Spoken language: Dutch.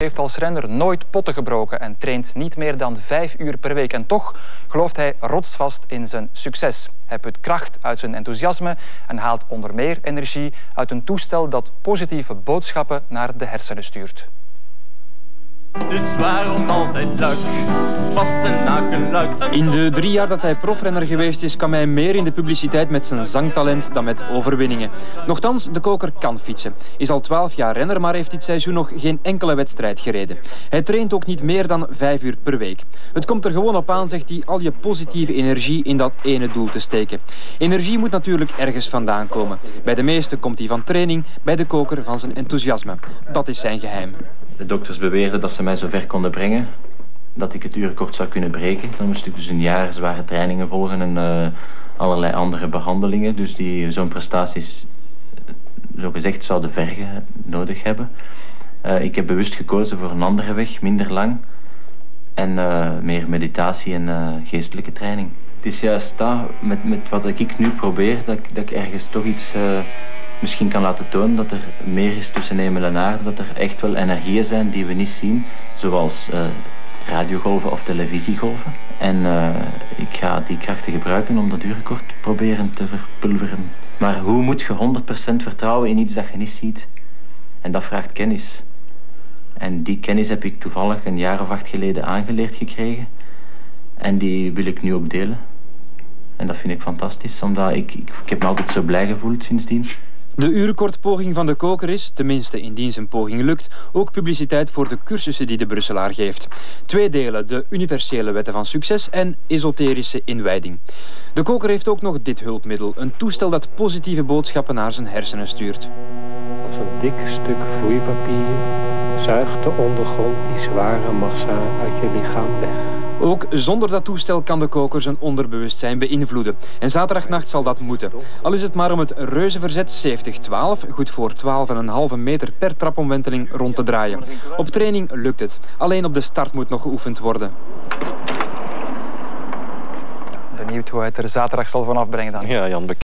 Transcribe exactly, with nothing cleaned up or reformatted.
Hij heeft als renner nooit potten gebroken en traint niet meer dan vijf uur per week. En toch gelooft hij rotsvast in zijn succes. Hij put kracht uit zijn enthousiasme en haalt onder meer energie uit een toestel dat positieve boodschappen naar de hersenen stuurt. Dus waarom altijd luik, vaste luik. In de drie jaar dat hij profrenner geweest is, kwam hij meer in de publiciteit met zijn zangtalent dan met overwinningen. Nochtans, de koker kan fietsen. Is al twaalf jaar renner, maar heeft dit seizoen nog geen enkele wedstrijd gereden. Hij traint ook niet meer dan vijf uur per week. Het komt er gewoon op aan, zegt hij, al je positieve energie in dat ene doel te steken. Energie moet natuurlijk ergens vandaan komen. Bij de meesten komt die van training, bij de koker van zijn enthousiasme. Dat is zijn geheim. De dokters beweerden dat ze mij zo ver konden brengen dat ik het uurrecord zou kunnen breken. Dan moest ik dus een jaar zware trainingen volgen en uh, allerlei andere behandelingen. Dus die zo'n prestaties zogezegd zouden vergen nodig hebben. Uh, ik heb bewust gekozen voor een andere weg, minder lang. En uh, meer meditatie en uh, geestelijke training. Het is juist dat, met, met wat ik nu probeer, dat ik, dat ik ergens toch iets... Uh, misschien kan laten tonen dat er meer is tussen hemel en aarde, dat er echt wel energieën zijn die we niet zien, zoals uh, radiogolven of televisiegolven. En uh, ik ga die krachten gebruiken om dat uurrecord proberen te verpulveren. Maar hoe moet je honderd procent vertrouwen in iets dat je niet ziet? En dat vraagt kennis. En die kennis heb ik toevallig een jaar of acht geleden aangeleerd gekregen. En die wil ik nu ook delen. En dat vind ik fantastisch, omdat ik, ik, ik heb me altijd zo blij gevoeld sindsdien. De uurrecordpoging van de koker is, tenminste indien zijn poging lukt, ook publiciteit voor de cursussen die de Brusselaar geeft. Twee delen, de universele wetten van succes en esoterische inwijding. De koker heeft ook nog dit hulpmiddel, een toestel dat positieve boodschappen naar zijn hersenen stuurt. Als een dik stuk vloeipapier zuigt de ondergrond die zware massa uit je lichaam weg. Ook zonder dat toestel kan de koker zijn onderbewustzijn beïnvloeden. En zaterdagnacht zal dat moeten. Al is het maar om het reuzenverzet zeventig twaalf, goed voor twaalf komma vijf meter per trapomwenteling, rond te draaien. Op training lukt het. Alleen op de start moet nog geoefend worden. Benieuwd hoe hij het er zaterdag zal vanaf brengen dan. Ja, Jan.